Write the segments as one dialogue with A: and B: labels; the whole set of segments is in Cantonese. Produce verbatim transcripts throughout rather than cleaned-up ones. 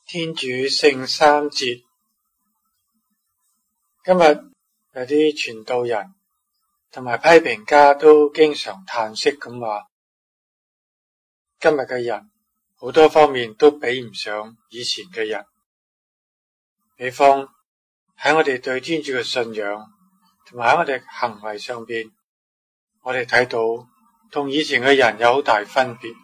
A: 天主聖三節，今日有啲傳道人同埋批評家都經常嘆息咁話，今日嘅人好多方面都比唔上以前嘅人。比方喺我哋對天主嘅信仰同埋喺我哋行為上邊，我哋睇到同以前嘅人有好大分別。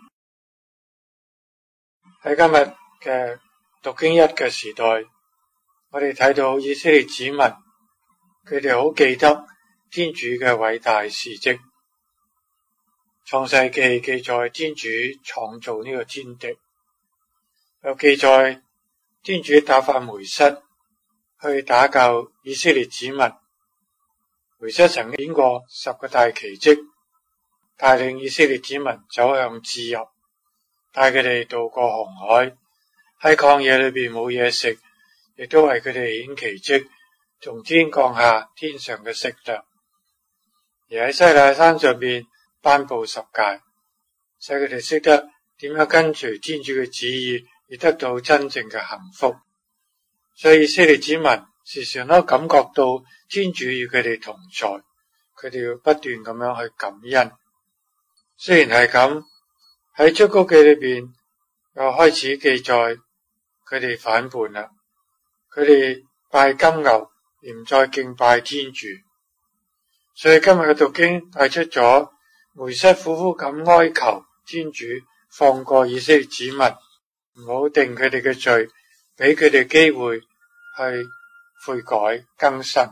A: 喺今日嘅讀經一嘅時代，我哋睇到以色列子民，佢哋好記得天主嘅偉大事蹟。創世記記載天主創造呢個天地，又記載天主打發梅瑟去打救以色列子民。梅瑟曾經演過十個大奇蹟，帶領以色列子民走向自由，帶佢哋渡過紅海，喺曠野裏邊冇嘢食，亦都為佢哋顯奇蹟，從天降下天上嘅食糧，而喺西奈山上邊頒布十誡，使佢哋識得點樣跟隨天主嘅旨意，而得到真正嘅幸福。所以以色列子民時常都感覺到天主與佢哋同在，佢哋要不斷咁樣去感恩。雖然係咁，喺出谷記裏邊又開始記載佢哋反叛啦，佢哋拜金牛而唔再敬拜天主。所以今日嘅讀經帶出咗梅瑟苦苦咁哀求天主放過以色列子民，唔好定佢哋嘅罪，俾佢哋機會去悔改更新。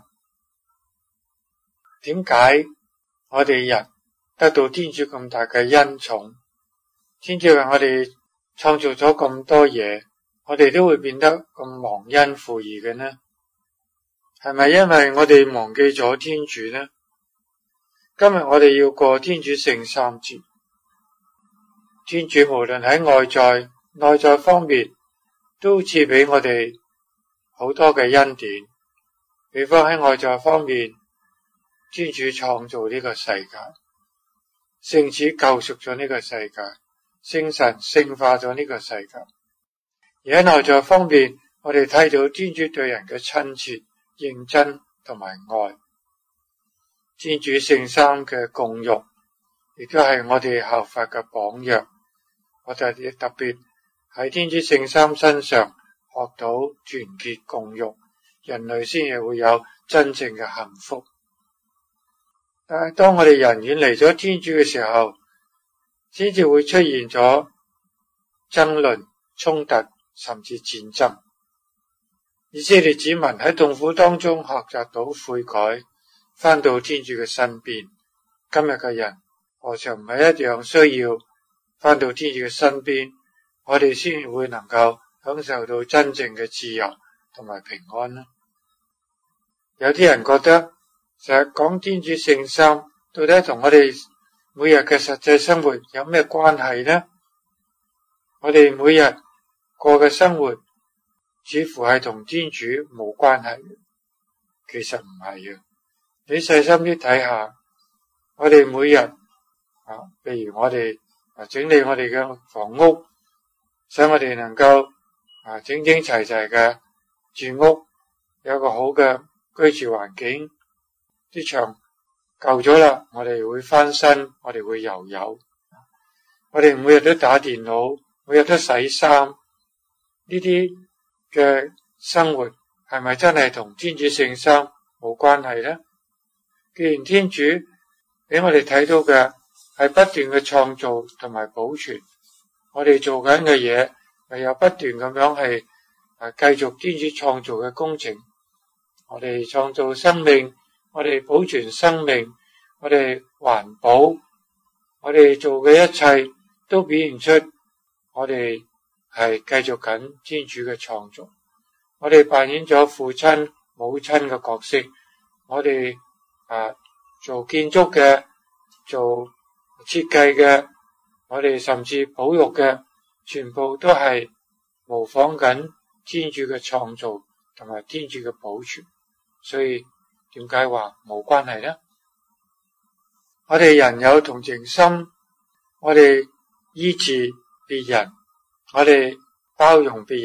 A: 點解我哋人得到天主咁大嘅恩寵？天主為我哋創造咗咁多嘢，我哋都會變得咁忘恩負義嘅呢？係咪因為我哋忘記咗天主呢？今日我哋要過天主聖三節，天主無論喺外在內在方面都賜俾我哋好多嘅恩典。比方喺外在方面，天主創造呢個世界，聖子救贖咗呢個世界，聖神聖化咗呢個世界。而喺內在方面，我哋睇到天主對人嘅親切、認真同埋愛。天主聖三嘅共育，亦都係我哋效法嘅榜樣。我哋特別喺天主聖三身上學到團結共育，人類先至會有真正嘅幸福。但係當我哋人遠離咗天主嘅時候，先至會出現咗爭論、衝突，甚至戰爭。以色列子民喺痛苦當中學習到悔改，返到天主嘅身邊。今日嘅人何嘗唔係一樣需要返到天主嘅身邊，我哋先會能夠享受到真正嘅自由同埋平安呢？有啲人覺得成日講天主聖三，到底同我哋每日嘅實際生活有咩關係呢？我哋每日過嘅生活似乎係同天主冇關係嘅，其實唔係嘅。你細心啲睇下，我哋每日啊，譬如我哋啊整理我哋嘅房屋，使我哋能夠啊整整齊齊嘅住屋，有個好嘅居住環境。啲牆舊咗啦，我哋會翻新，我哋會油油。我哋每日都打電腦，每日都洗衫，呢啲嘅生活係咪真係同天主聖三冇關係呢？既然天主俾我哋睇到嘅係不斷嘅創造同埋保存，我哋做緊嘅嘢係有不斷咁樣係啊繼續天主創造嘅工程。我哋創造生命，我哋保存生命，我哋環保，我哋做嘅一切都表現出我哋係繼續緊天主嘅創造。我哋扮演咗父親、母親嘅角色，我哋啊做建築嘅、做設計嘅，我哋甚至保育嘅，全部都係模仿緊天主嘅創造同埋天主嘅保存。所以點解話冇關係呢？我哋人有同情心，我哋醫治別人，我哋包容別人，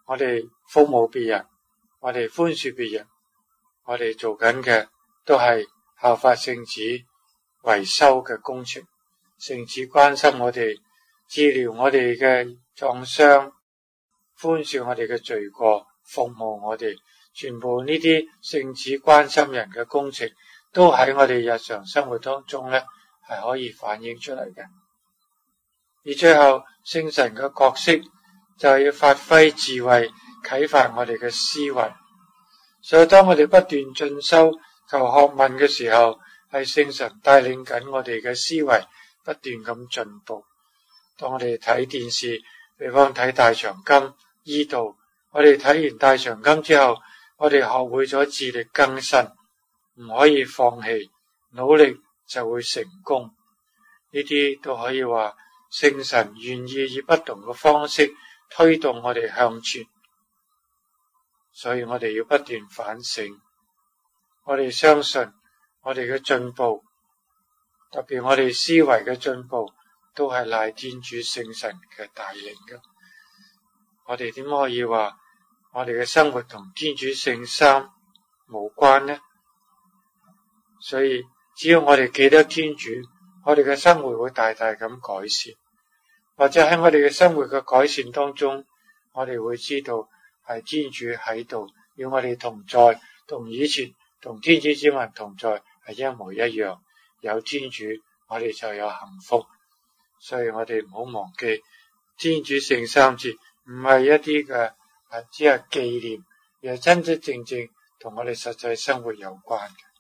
A: 我哋服務別人，我哋寬恕別人，我哋做緊嘅都係效法聖子維修嘅工程。聖子關心我哋，治療我哋嘅創傷，寬恕我哋嘅罪過，服務我哋，全部呢啲聖子關心人嘅工程，都喺我哋日常生活當中咧係可以反映出嚟嘅。而最後聖神嘅角色就係要發揮智慧，啟發我哋嘅思維。所以當我哋不斷進修求學問嘅時候，係聖神帶領緊我哋嘅思維不斷咁進步。當我哋睇電視，比方睇大長今醫道，我哋睇完大長今之後，我哋學會咗自力更生，唔可以放棄，努力就會成功。呢啲都可以話聖神願意以不同嘅方式推動我哋向前。所以我哋要不斷反省，我哋相信我哋嘅進步，特別我哋思維嘅進步，都係賴天主聖神嘅帶領嘅。我哋點可以話我哋嘅生活同天主聖三無關呢？所以只要我哋記得天主，我哋嘅生活會大大咁改善。或者喺我哋嘅生活嘅改善當中，我哋會知道係天主喺度，與我哋同在，同以前同天主子民同在係一模一樣。有天主，我哋就有幸福。所以我哋唔好忘記天主聖三節唔係一啲嘅只係紀念，而係真真正正同我哋實際生活有關嘅。